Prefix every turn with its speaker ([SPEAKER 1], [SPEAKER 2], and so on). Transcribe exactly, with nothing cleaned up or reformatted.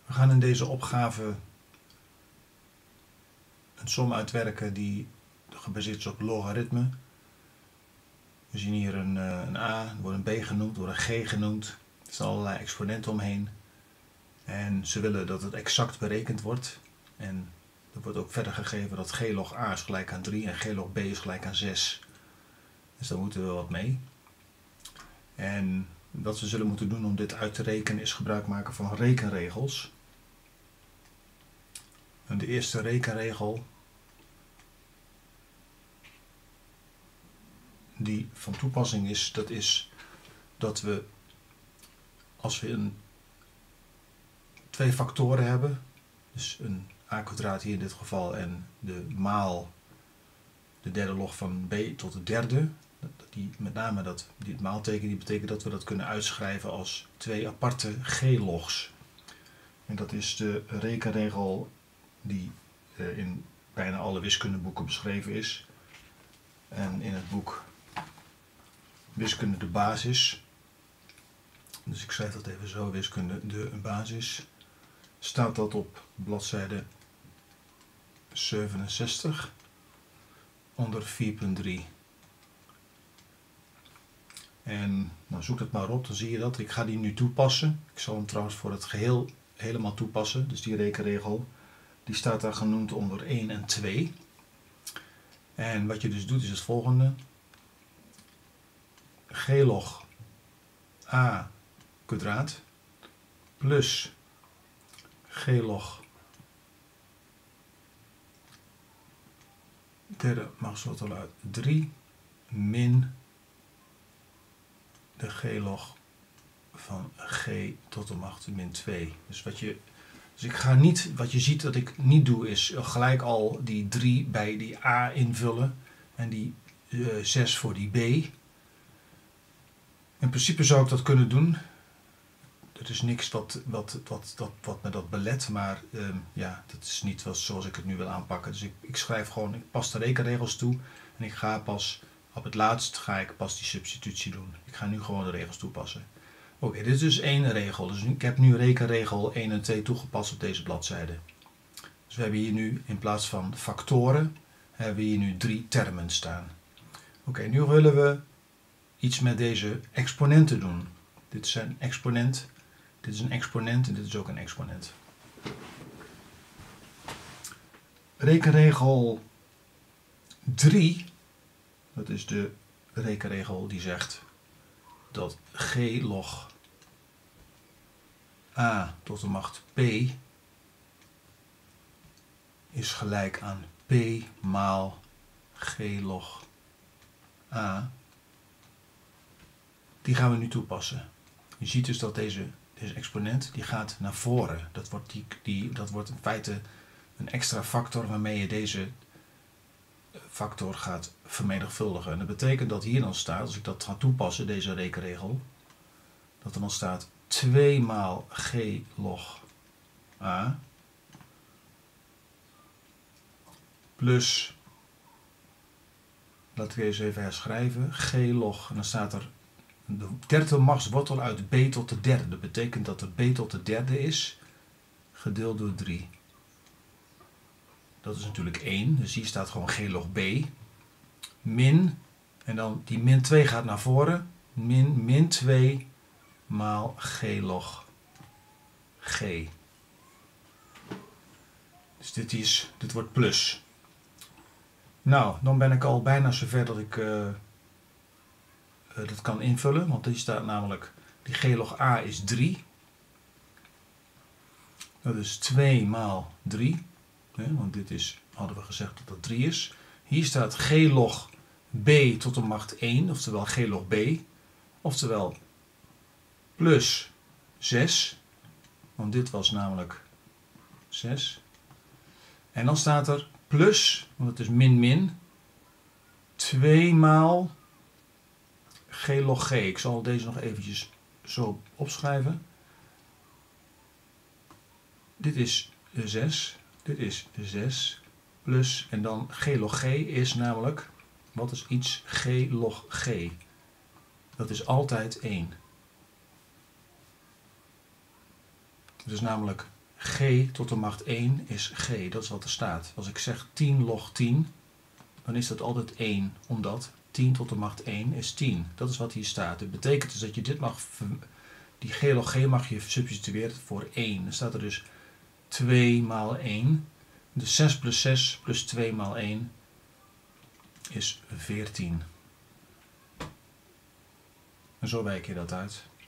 [SPEAKER 1] We gaan in deze opgave een som uitwerken die gebaseerd is op logaritme. We zien hier een, een a, er wordt een b genoemd, er wordt een g genoemd. Er staan allerlei exponenten omheen. En ze willen dat het exact berekend wordt. En er wordt ook verder gegeven dat g log a is gelijk aan drie en g log b is gelijk aan zes. Dus daar moeten we wat mee. En wat we zullen moeten doen om dit uit te rekenen is gebruik maken van rekenregels. En de eerste rekenregel die van toepassing is, dat is dat we als we een, twee factoren hebben, dus een a kwadraat hier in dit geval en de maal de derde log van b tot de derde, die, met name dat, die maalteken die betekent dat we dat kunnen uitschrijven als twee aparte g-logs. En dat is de rekenregel die uh, in bijna alle wiskundeboeken beschreven is. En in het boek Wiskunde de basis, dus ik schrijf dat even zo, wiskunde de basis, staat dat op bladzijde zevenenzestig onder vier punt drie. En nou, zoek het maar op, dan zie je dat. Ik ga die nu toepassen. Ik zal hem trouwens voor het geheel helemaal toepassen. Dus die rekenregel, die staat daar genoemd onder één en twee. En wat je dus doet is het volgende. G log a kwadraat plus g log derde machtswortel uit drie min de g log van g tot de macht min twee. Dus wat je Dus ik ga niet, wat je ziet dat ik niet doe, is gelijk al die drie bij die a invullen en die uh, zes voor die b. In principe zou ik dat kunnen doen. Er is niks wat, wat, wat, wat, wat me dat belet, maar uh, ja, dat is niet zoals ik het nu wil aanpakken. Dus ik, ik schrijf gewoon, ik pas de rekenregels toe en ik ga pas, op het laatst ga ik pas die substitutie doen. Ik ga nu gewoon de regels toepassen. Oké, okay, dit is dus één regel. Dus ik heb nu rekenregel één en twee toegepast op deze bladzijde. Dus we hebben hier nu in plaats van factoren, hebben we hier nu drie termen staan. Oké, okay, nu willen we iets met deze exponenten doen. Dit is een exponent, dit is een exponent en dit is ook een exponent. Rekenregel drie, dat is de rekenregel die zegt dat g log a tot de macht p is gelijk aan p maal g log a. Die gaan we nu toepassen. Je ziet dus dat deze, deze exponent die gaat naar voren. Dat wordt, die, die, dat wordt in feite een extra factor waarmee je deze factor gaat vermenigvuldigen. En dat betekent dat hier dan staat, als ik dat ga toepassen, deze rekenregel, dat er dan staat twee maal g log a plus, laat ik deze even herschrijven, g log, en dan staat er de derde machtswortel uit b tot de derde. Dat betekent dat er b tot de derde is, gedeeld door drie. Dat is natuurlijk één, dus hier staat gewoon g log b, min, en dan die min twee gaat naar voren, min, min twee maal g log g. Dus dit, is, dit wordt plus. Nou, dan ben ik al bijna zover dat ik uh, uh, dat kan invullen, want hier staat namelijk, die g log a is drie. Dat is twee maal drie. Hè, want dit is, hadden we gezegd dat dat drie is. Hier staat g log b tot de macht één, oftewel g log b, oftewel plus zes, want dit was namelijk zes. En dan staat er plus, want het is min min, twee maal g log g. Ik zal deze nog eventjes zo opschrijven. Dit is de zes. Dit is de zes plus, en dan g log g is namelijk, wat is iets g log g? Dat is altijd één. Dus namelijk g tot de macht één is g. Dat is wat er staat. Als ik zeg tien log tien, dan is dat altijd één. Omdat tien tot de macht één is tien. Dat is wat hier staat. Dat betekent dus dat je dit mag... Die g log g mag je substitueren voor één. Dan staat er dus twee maal één. Dus zes plus zes plus twee maal één is veertien. En zo wijk je dat uit.